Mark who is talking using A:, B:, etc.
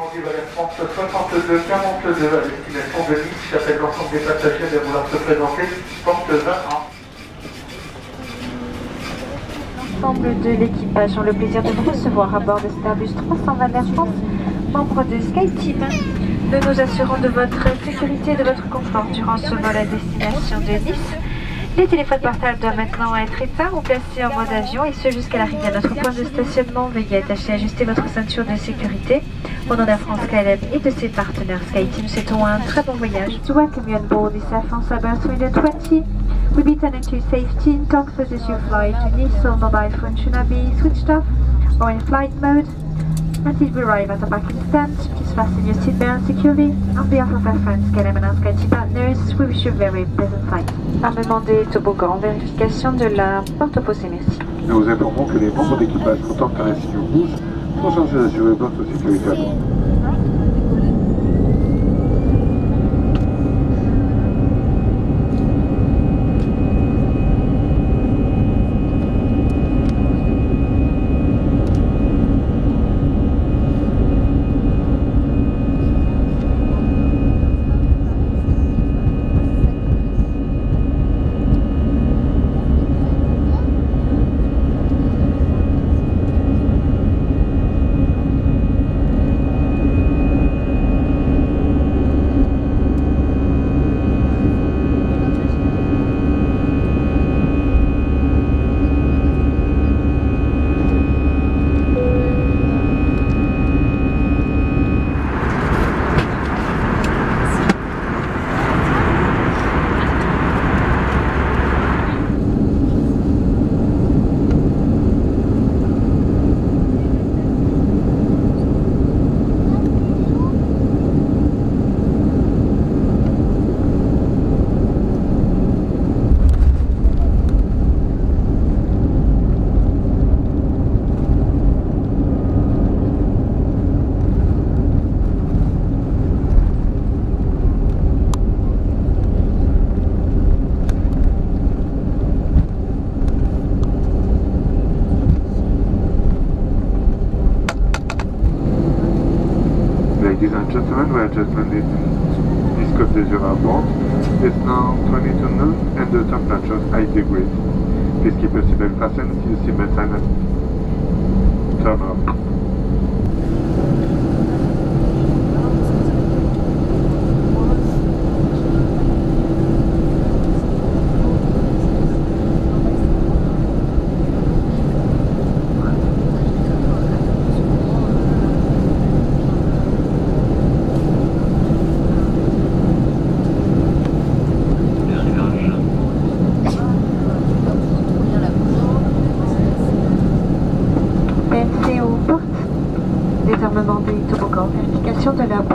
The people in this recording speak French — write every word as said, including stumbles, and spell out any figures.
A: aujourd'hui Valère France soixante-deux quarante-deux à destination de Nice. J'appelle l'ensemble des passagers de vouloir se présenter, porte vingt-un.
B: L'ensemble de l'équipage ont le plaisir de vous recevoir à bord de Starbus trois cent vingt Air France, membre de SkyTeam. Nous nous assurons de votre sécurité et de votre confort durant ce vol à destination de Nice. Les téléphones portables doivent maintenant être éteints ou placés en mode avion, et ce jusqu'à l'arrivée à notre point de stationnement. Veuillez attacher et ajuster votre ceinture de sécurité. Au nom d'Air France K L M et de ses partenaires SkyTeam, souhaitons un très bon voyage. To welcome you on board this Air France Airbus three twenty. We'll be turning to safety in comfort as you fly to Nice. All mobile phones should not be switched off or in flight mode. Until we arrive at the parking stand, please fasten your seatbelt securely. On behalf of Air France K L M and our SkyTeam partners, we wish you a very pleasant flight. Armement des toboggans, vérification de la porte opposée, merci.
C: Nous vous informons que les membres d'équipage contemplent un signe rouge pour changer d'assurer votre sécurité à bord. Ladies and gentlemen, we are just landed in Nice Côte d'Azur Airport. It's now twenty-two noon and the temperature is eight degrees. Please keep your seatbelt fastened until you see seatbelt sign and turn off.
B: Désarmement des toboggans, vérification de la